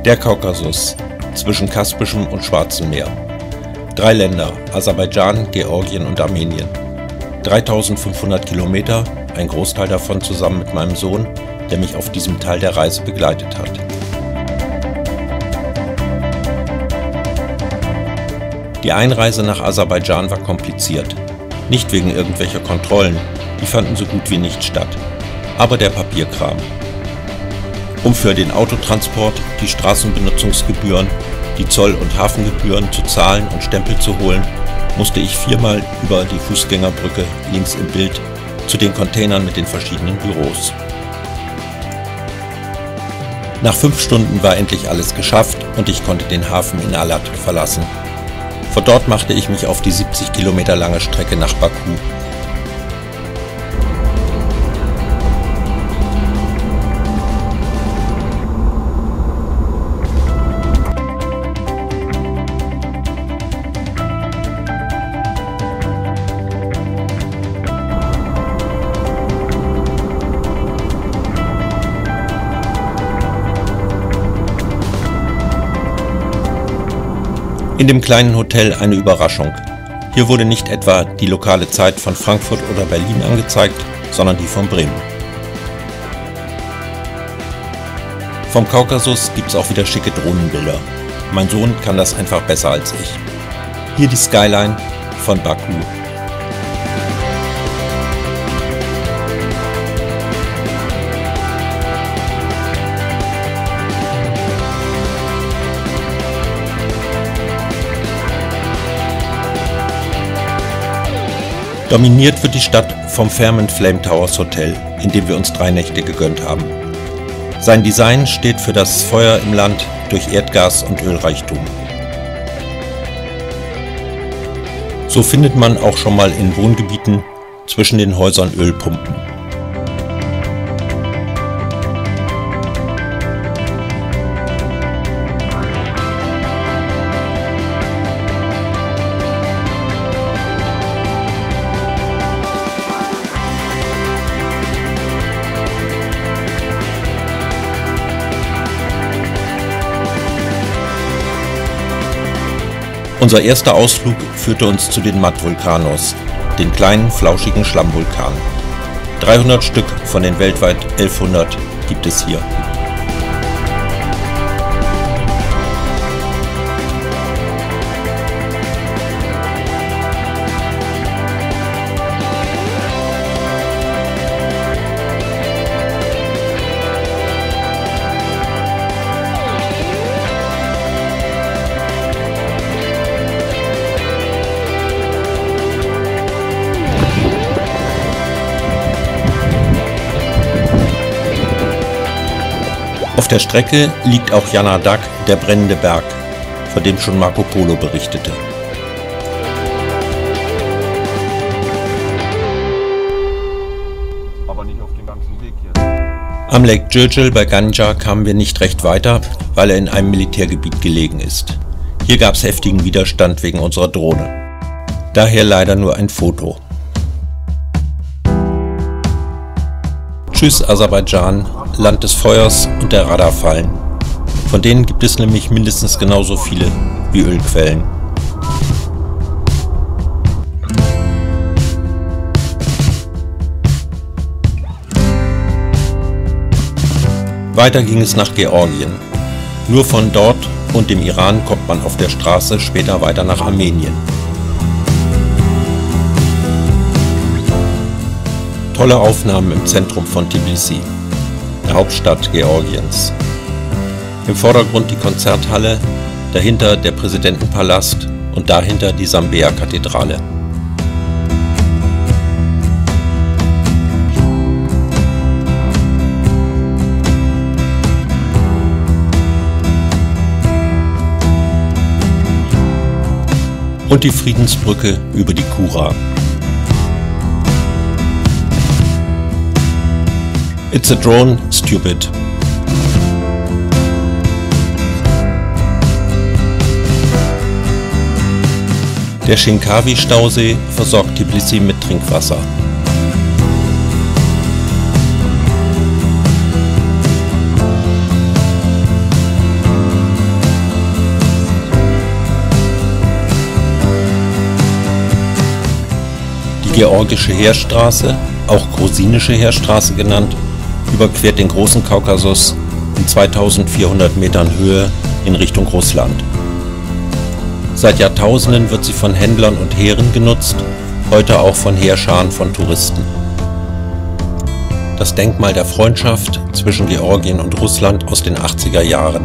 Der Kaukasus zwischen Kaspischem und Schwarzem Meer. 3 Länder, Aserbaidschan, Georgien und Armenien. 3500 Kilometer, ein Großteil davon zusammen mit meinem Sohn, der mich auf diesem Teil der Reise begleitet hat. Die Einreise nach Aserbaidschan war kompliziert. Nicht wegen irgendwelcher Kontrollen, die fanden so gut wie nicht statt, aber der Papierkram. Um für den Autotransport, die Straßenbenutzungsgebühren, die Zoll- und Hafengebühren zu zahlen und Stempel zu holen, musste ich 4-mal über die Fußgängerbrücke links im Bild zu den Containern mit den verschiedenen Büros. Nach 5 Stunden war endlich alles geschafft und ich konnte den Hafen in Alat verlassen. Von dort machte ich mich auf die 70 Kilometer lange Strecke nach Baku. In dem kleinen Hotel eine Überraschung. Hier wurde nicht etwa die lokale Zeit von Frankfurt oder Berlin angezeigt, sondern die von Bremen. Vom Kaukasus gibt's auch wieder schicke Drohnenbilder. Mein Sohn kann das einfach besser als ich. Hier die Skyline von Baku. Dominiert wird die Stadt vom Fairmont Flame Towers Hotel, in dem wir uns 3 Nächte gegönnt haben. Sein Design steht für das Feuer im Land durch Erdgas- und Ölreichtum. So findet man auch schon mal in Wohngebieten zwischen den Häusern Ölpumpen. Unser erster Ausflug führte uns zu den Mat-Vulkanos, den kleinen, flauschigen Schlammvulkanen. 300 Stück von den weltweit 1100 gibt es hier. Auf der Strecke liegt auch Janadak, der brennende Berg, von dem schon Marco Polo berichtete. Aber nicht auf den ganzen Weg jetzt. Am Lake Gilgil bei Ganja kamen wir nicht recht weiter, weil er in einem Militärgebiet gelegen ist. Hier gab es heftigen Widerstand wegen unserer Drohne. Daher leider nur ein Foto. Tschüss Aserbaidschan, Land des Feuers und der Radarfallen. Von denen gibt es nämlich mindestens genauso viele wie Ölquellen. Weiter ging es nach Georgien. Nur von dort und dem Iran kommt man auf der Straße später weiter nach Armenien. Tolle Aufnahmen im Zentrum von Tbilisi, der Hauptstadt Georgiens. Im Vordergrund die Konzerthalle, dahinter der Präsidentenpalast und dahinter die Sambea-Kathedrale. Und die Friedensbrücke über die Kura. It's a drone, stupid. Der Shinkawi-Stausee versorgt Tbilisi mit Trinkwasser. Die Georgische Heerstraße, auch Grusinische Heerstraße genannt, überquert den Großen Kaukasus in 2400 Metern Höhe in Richtung Russland. Seit Jahrtausenden wird sie von Händlern und Heeren genutzt, heute auch von Heerscharen von Touristen. Das Denkmal der Freundschaft zwischen Georgien und Russland aus den 80er Jahren.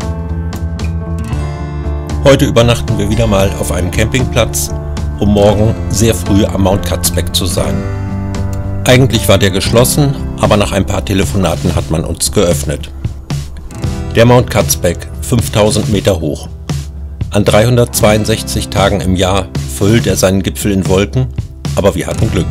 Heute übernachten wir wieder mal auf einem Campingplatz, um morgen sehr früh am Mount Kazbek zu sein. Eigentlich war der geschlossen, aber nach ein paar Telefonaten hat man uns geöffnet. Der Mount Kazbek, 5000 Meter hoch. An 362 Tagen im Jahr verhüllt er seinen Gipfel in Wolken, aber wir hatten Glück.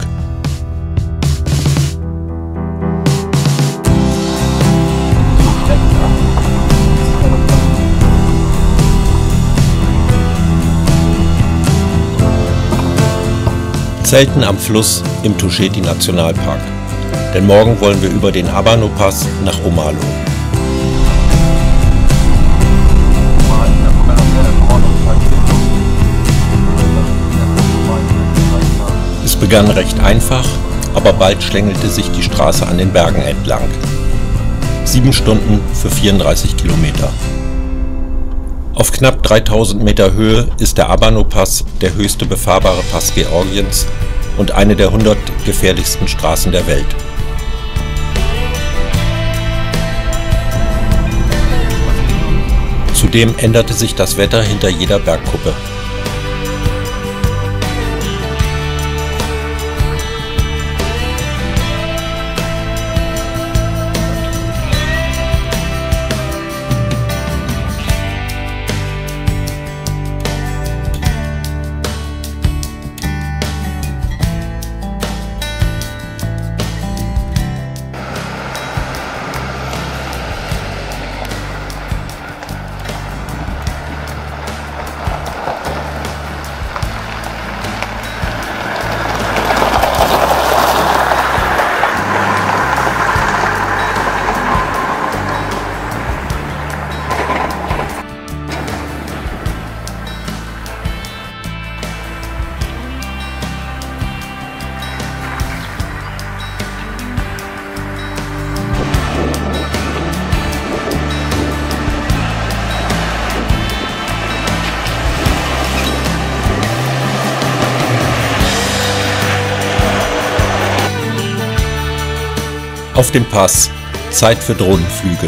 Zelten am Fluss im Tusheti-Nationalpark, denn morgen wollen wir über den Abano-Pass nach Omalo. Es begann recht einfach, aber bald schlängelte sich die Straße an den Bergen entlang. 7 Stunden für 34 Kilometer. Auf knapp 3000 Meter Höhe ist der Abano-Pass der höchste befahrbare Pass Georgiens und eine der 100 gefährlichsten Straßen der Welt. Zudem änderte sich das Wetter hinter jeder Bergkuppe. Auf dem Pass, Zeit für Drohnenflüge.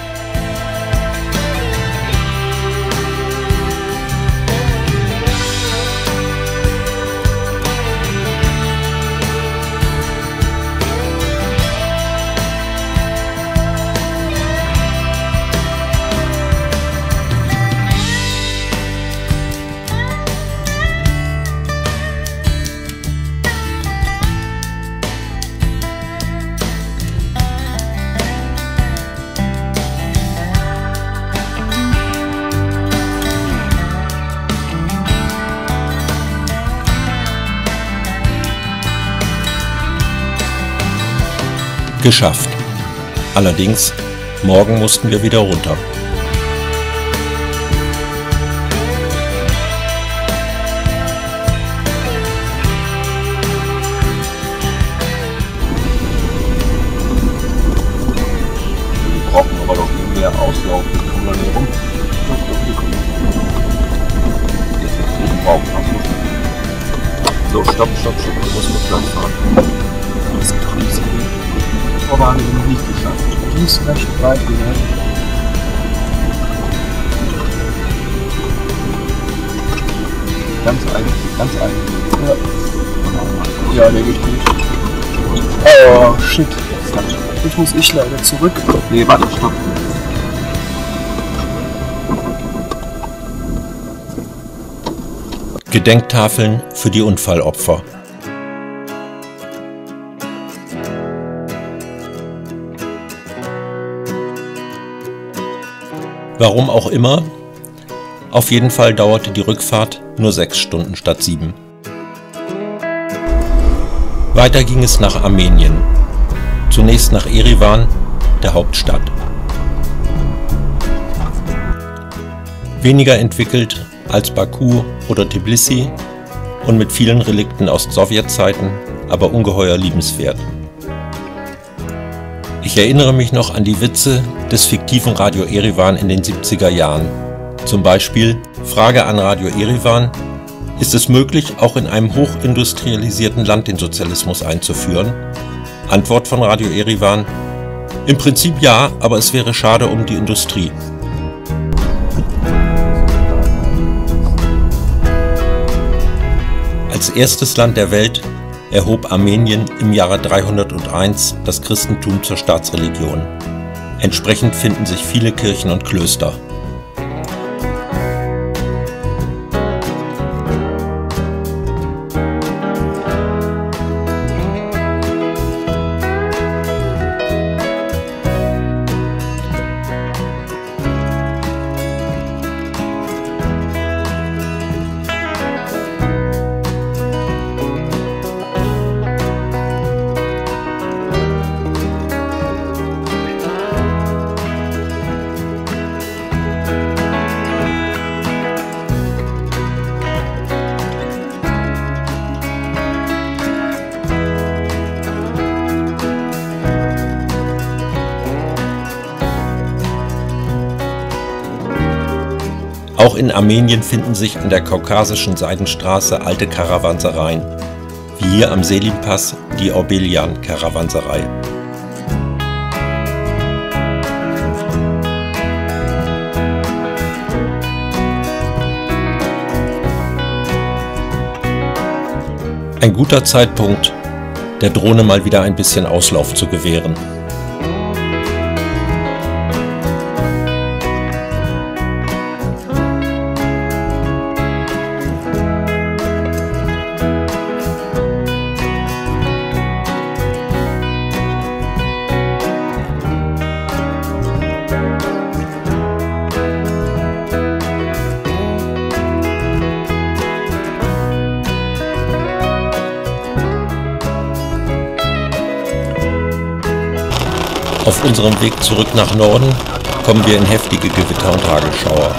Geschafft. Allerdings, morgen mussten wir wieder runter. Die brauchen aber doch nie mehr auslaufen. Die kommen da nicht rum. So, stopp. Du musst mit Platz fahren. Das geht riesig. Aber haben wir noch nicht geschafft. Die ist recht breit geworden. Ganz eigen. Ja, der geht gut. Oh, shit. Jetzt muss ich leider zurück. Nee, warte, stopp. Gedenktafeln für die Unfallopfer. Warum auch immer, auf jeden Fall dauerte die Rückfahrt nur 6 Stunden statt 7. Weiter ging es nach Armenien, zunächst nach Erivan, der Hauptstadt. Weniger entwickelt als Baku oder Tbilisi und mit vielen Relikten aus Sowjetzeiten, aber ungeheuer liebenswert. Ich erinnere mich noch an die Witze des fiktiven Radio Erivan in den 70er Jahren. Zum Beispiel Frage an Radio Erivan: Ist es möglich, auch in einem hochindustrialisierten Land den Sozialismus einzuführen? Antwort von Radio Erivan: Im Prinzip ja, aber es wäre schade um die Industrie. Als erstes Land der Welt erhob Armenien im Jahre 301 das Christentum zur Staatsreligion. Entsprechend finden sich viele Kirchen und Klöster. Auch in Armenien finden sich an der kaukasischen Seidenstraße alte Karawansereien, wie hier am Selim-Pass die Orbelian-Karawanserei. Ein guter Zeitpunkt, der Drohne mal wieder ein bisschen Auslauf zu gewähren. Auf unserem Weg zurück nach Norden kommen wir in heftige Gewitter und Hagelschauer.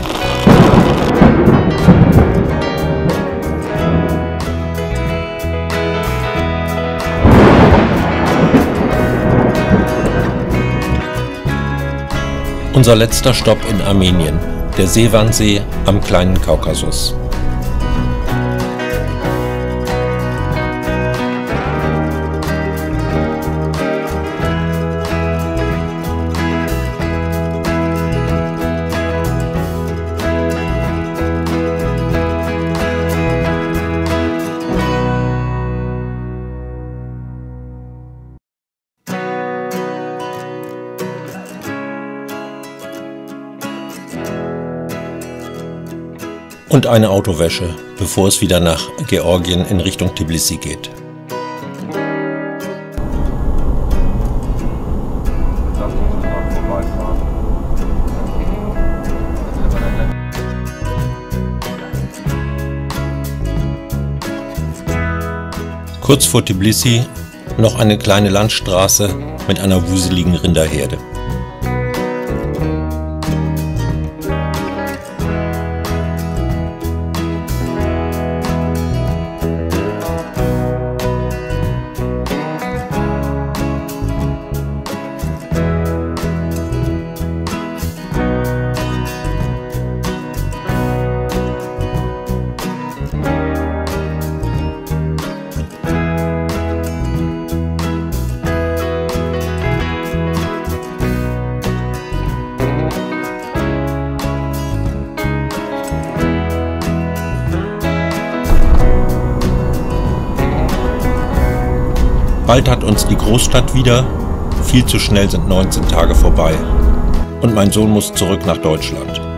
Unser letzter Stopp in Armenien, der Sevan-See am kleinen Kaukasus. Und eine Autowäsche, bevor es wieder nach Georgien in Richtung Tbilisi geht. Kurz vor Tbilisi noch eine kleine Landstraße mit einer wuseligen Rinderherde. Bald hat uns die Großstadt wieder, viel zu schnell sind 19 Tage vorbei. Und mein Sohn muss zurück nach Deutschland.